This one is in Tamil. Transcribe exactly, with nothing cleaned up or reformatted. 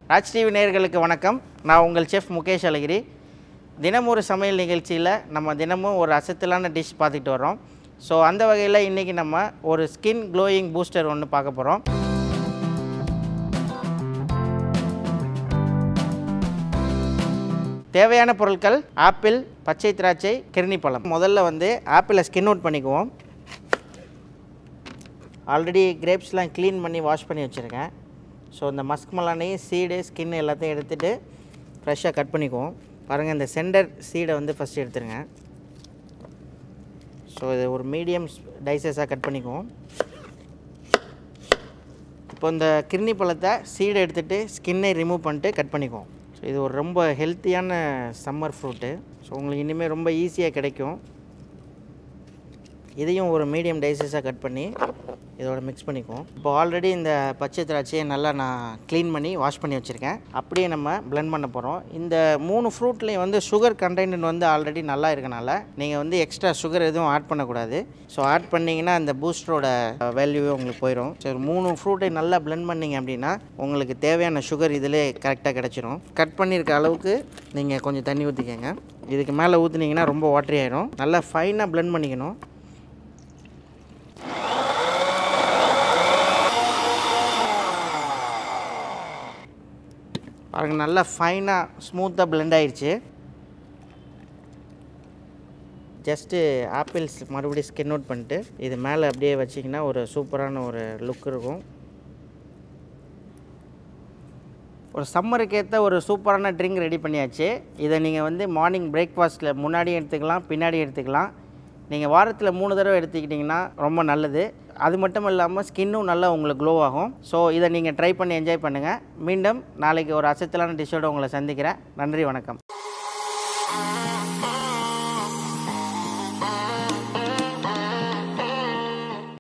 ராஜ் டிவி நேயர்களுக்கு வணக்கம். நான் உங்கள் செஃப் முகேஷ் அழகிரி. தினமும் ஒரு சமையல் நிகழ்ச்சியில் நம்ம தினமும் ஒரு அசத்தலான டிஷ் பார்த்துட்டு வரோம். ஸோ அந்த வகையில் இன்றைக்கி நம்ம ஒரு ஸ்கின் க்ளோயிங் பூஸ்டர் ஒன்று பார்க்க போகிறோம். தேவையான பொருட்கள் ஆப்பிள், பச்சை திராட்சை, கிர்னி பழம். முதல்ல வந்து ஆப்பிளை ஸ்கின் அவுட் பண்ணிக்குவோம். ஆல்ரெடி கிரேப்ஸ்லாம் க்ளீன் பண்ணி வாஷ் பண்ணி வச்சுருக்கேன். ஸோ இந்த மஸ்க் மலானி சீடு ஸ்கின் எல்லாத்தையும் எடுத்துகிட்டு ஃப்ரெஷ்ஷாக கட் பண்ணிக்குவோம். பாருங்கள், இந்த சென்டர் சீடை வந்து ஃபஸ்ட்டு எடுத்துருங்க. ஸோ இது ஒரு மீடியம் டைசஸாக கட் பண்ணிக்குவோம். இப்போ இந்த கிர்னி பழத்தை சீடை எடுத்துகிட்டு ஸ்கின்னை ரிமூவ் பண்ணிட்டு கட் பண்ணிக்குவோம். ஸோ இது ஒரு ரொம்ப ஹெல்த்தியான சம்மர் ஃப்ரூட்டு. ஸோ உங்களுக்கு இனிமேல் ரொம்ப ஈஸியாக கிடைக்கும். இதையும் ஒரு மீடியம் டைசஸாக கட் பண்ணி இதோட மிக்ஸ் பண்ணிக்குவோம். இப்போ ஆல்ரெடி இந்த பச்சை திராட்சையை நல்லா நான் க்ளீன் பண்ணி வாஷ் பண்ணி வச்சுருக்கேன். அப்படியே நம்ம பிளெண்ட் பண்ண போகிறோம். இந்த மூணு ஃப்ரூட்லேயும் வந்து சுகர் கண்டென்ட் வந்து ஆல்ரெடி நல்லா இருக்கனால நீங்கள் வந்து எக்ஸ்ட்ரா சுகர் எதுவும் ஆட் பண்ணக்கூடாது. ஸோ ஆட் பண்ணிங்கன்னா அந்த பூஸ்டரோட வேல்யூவே உங்களுக்கு போயிடும். சரி, மூணு ஃப்ரூட்டை நல்லா பிளெண்ட் பண்ணிங்க அப்படின்னா உங்களுக்கு தேவையான சுகர் இதிலே கரெக்டாக கிடச்சிரும். கட் பண்ணியிருக்க அளவுக்கு நீங்கள் கொஞ்சம் தண்ணி ஊற்றிக்கங்க. இதுக்கு மேலே ஊற்றுனீங்கன்னா ரொம்ப வாட்டரி ஆகிடும். நல்லா ஃபைனாக பிளெண்ட் பண்ணிக்கணும். பாருங்கள், நல்லா ஃபைனாக ஸ்மூத்தாக பிளெண்ட் ஆகிடுச்சு. ஜஸ்ட்டு ஆப்பிள்ஸ் மறுபடியும் ஸ்கின் அவுட் பண்ணிட்டு இது மேலே அப்படியே வச்சிங்கன்னா ஒரு சூப்பரான ஒரு லுக் இருக்கும். ஒரு சம்மருக்கு ஏற்ற ஒரு சூப்பரான ட்ரிங்க் ரெடி பண்ணியாச்சு. இதை நீங்கள் வந்து மார்னிங் பிரேக்ஃபாஸ்ட்டில் முன்னாடியும் எடுத்துக்கலாம், பின்னாடி எடுத்துக்கலாம். நீங்கள் வாரத்தில் மூணு தடவை எடுத்துக்கிட்டிங்கன்னா ரொம்ப நல்லது. அது மட்டும் இல்லாமல் ஸ்கின்னும் நல்லா உங்களுக்கு க்ளோ ஆகும். ஸோ இதை நீங்கள் ட்ரை பண்ணி என்ஜாய் பண்ணுங்கள். மீண்டும் நாளைக்கு ஒரு அசத்தலான டிஷ்ஷோடு உங்களை சந்திக்கிறேன். நன்றி, வணக்கம்.